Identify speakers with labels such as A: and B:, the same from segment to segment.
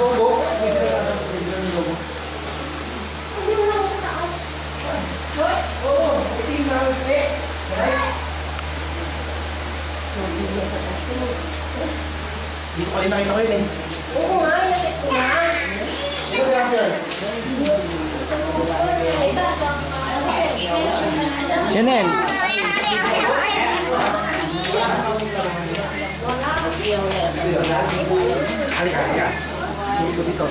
A: Bobo?
B: Hindi mo lang sa taas.
A: Oo, itim na ang ite. Dito pa rin nakita ko yun eh.
B: Oo nga, nasip ko nga.
A: Ito ba sir?
C: Chanel.
A: Halika, halika. Dito, dito.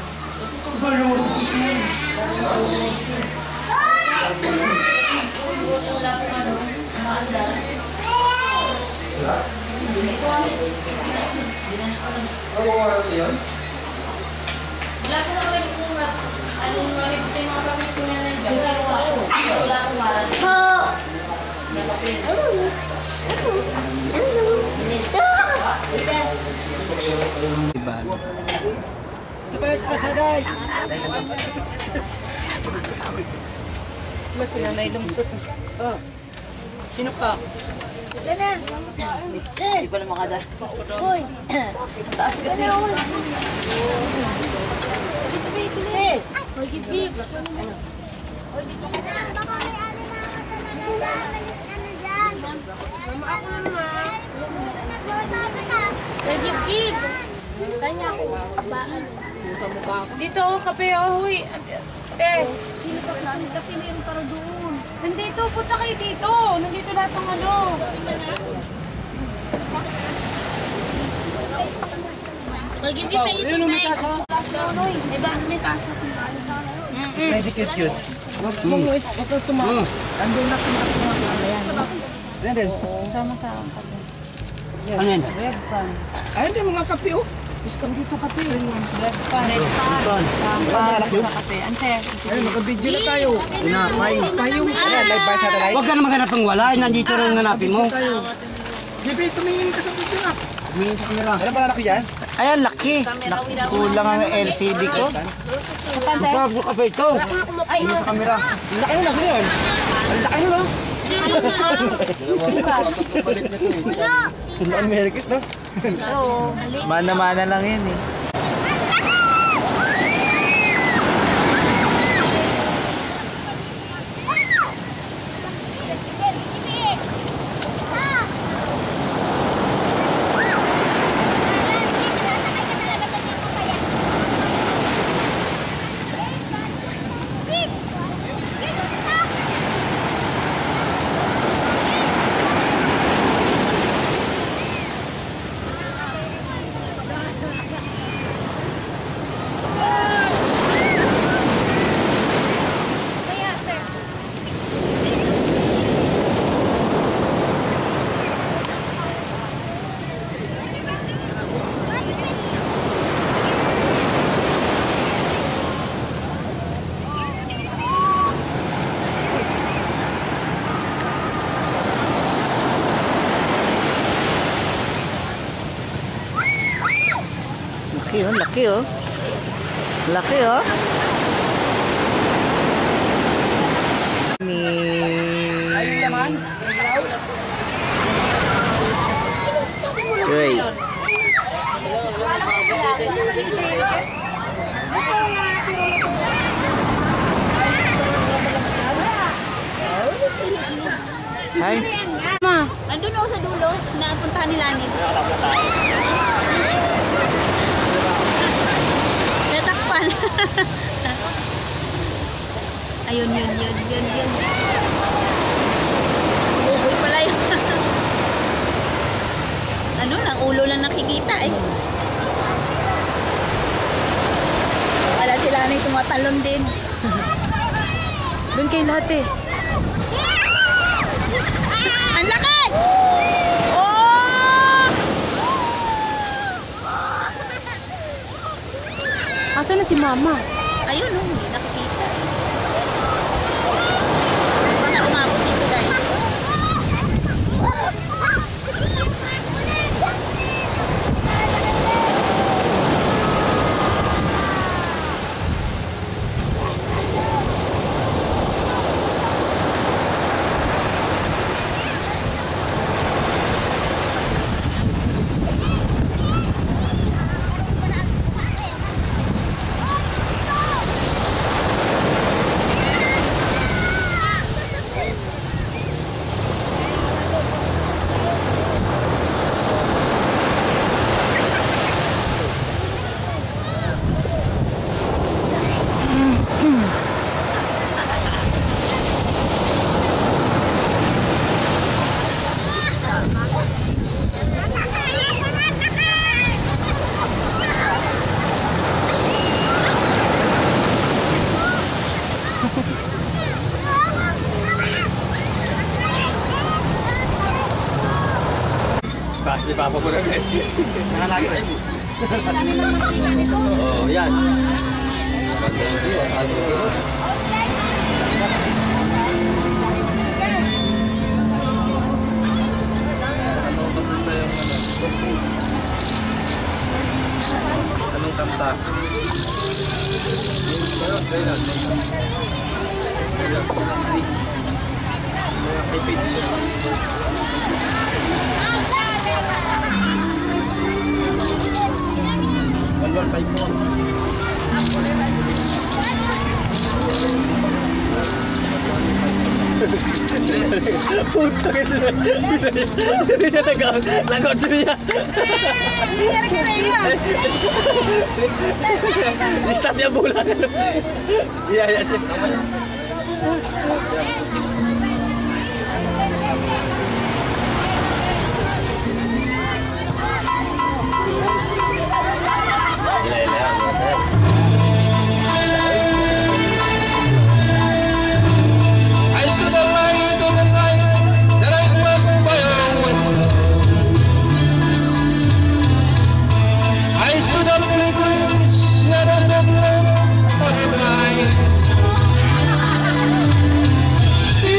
B: Wala ko naman kung anong marip sa mga pamit ko na nag-gagawin ako. Wala ko maras. Ho!
D: Mas sila na ilungsot. Oh. Sino ka?
B: Ganun.
D: Hindi pa na makadal.
B: Hoy!
D: Taas kasi.
B: Hey! Hoy, gib-gib!
E: Baka may ano na ako Ako naman. Nagluto ka.
B: Hoy, gib-gib! Kanya ako. Baan.
D: Dito ako, kape. Oh, huy. Ate.
B: Sino pa kasi? Kape na yung para doon.
D: Nandito, punta kayo dito. Nandito lahat ng ano.
B: Hoy, gib-gib, may itim na eh. Ay, ba? May kasa.
A: Medicate yun.
D: Huwag ka tumakas. Andun na pinaka-tumakas.
A: Yan din.
D: Sama sa kape.
A: Ano yan?
D: Red pan. Ay, hindi mga kape, oh. Gusto kang dito kape. Red pan. Para sa kape. Ante. Ay, makabidyo na tayo.
A: Pinapay.
D: Payong.
A: Ayan, live by satellite. Huwag ka na maghanap ng wala. Nandito na ang hanapin mo.
D: Bibi, tumingin ka sa picture na.
A: Tumingin sa camera. Ano pala laki yan?
C: Ayan, laki. Kulang ang LCD ko.
A: Magpapalo ka pa ito. Tumingin sa camera. Ang laki na laki yun. Ang laki na no? Ang merikit no?
C: Mana-mana lang yan eh. Laki oh, laki oh. Laki oh. Ni Uy. Hi.
B: Ma, andun ako sa dulo. Napuntahan ni Lani. Natakpan. Ayun, yun. Bubol pala yun. Ano, ang ulo lang nakikita eh. Wala sila na tumatalon din.
D: Doon kayo lahat eh.
B: Ang laki! Oh!
D: Asan na si Mama?
B: Ayun, oh, hindi nakikita. Baka umabot dito guys.
A: Oh, yan. Anong kanta? Lagot siya. Stop niya bulan. Iya, iya sih.
F: See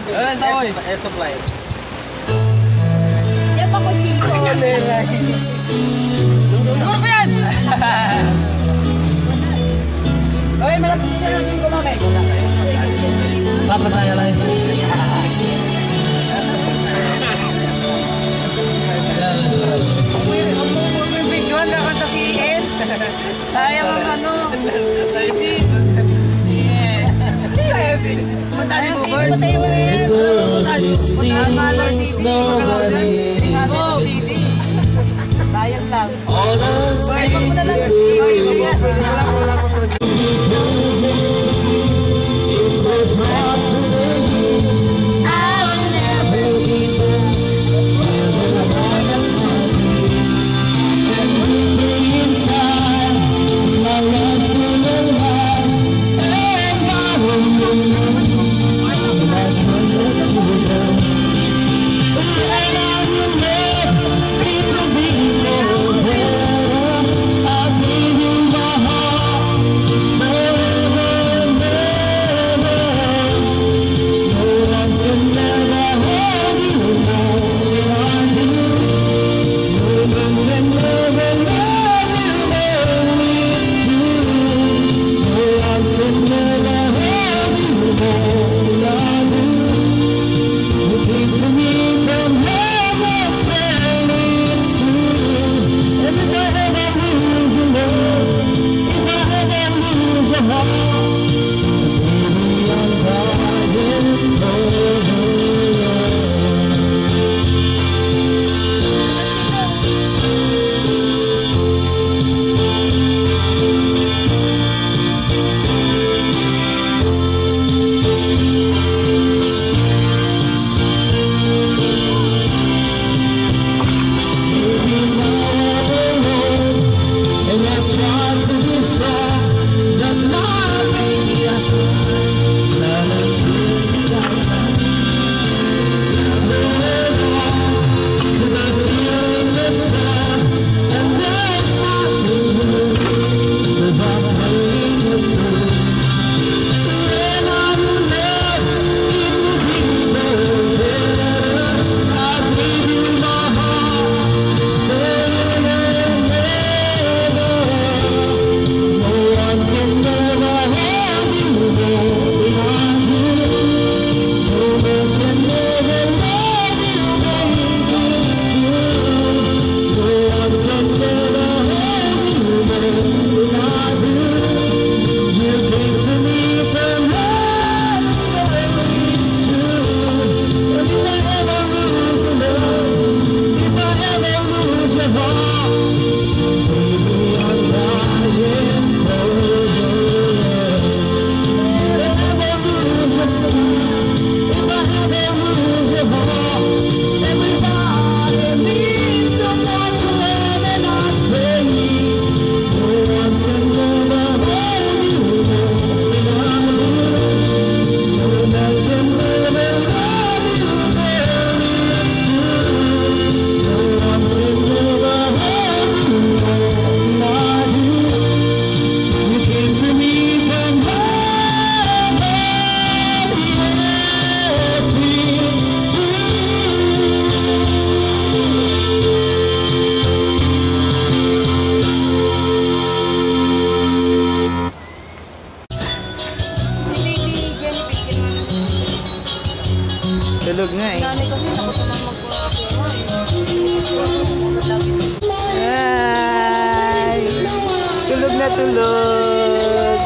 C: Air supply.
B: Yan pa ko chiko.
D: Siguro ko yan! Okay, malapit na natin kumamay.
A: Dapat tayo lang.
D: May videoan kakanta si Ed. Sayang ang ano. Sayang. Matali mo, Bert. Matali mo na yan. Matali CD. CD. Sayang lang. Sayang mo na lang. Wala ko to.
C: Tulog nga eh.
B: Dami kasi takot naman magkuha.
C: Ay! Tulog na tulog!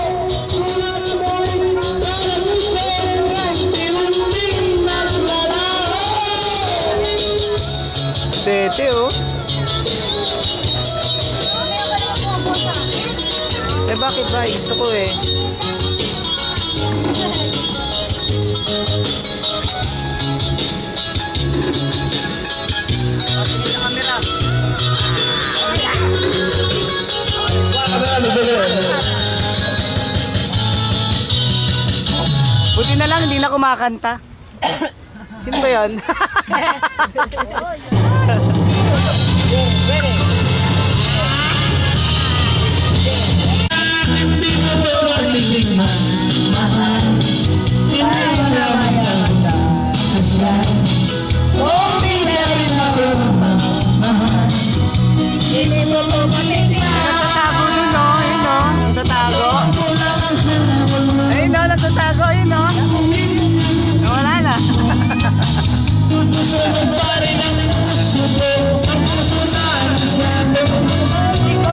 C: Tete oh! Eh bakit ba? Gusto ko eh. Buti na lang hindi na kumakanta. Sino ba yun? Hindi mo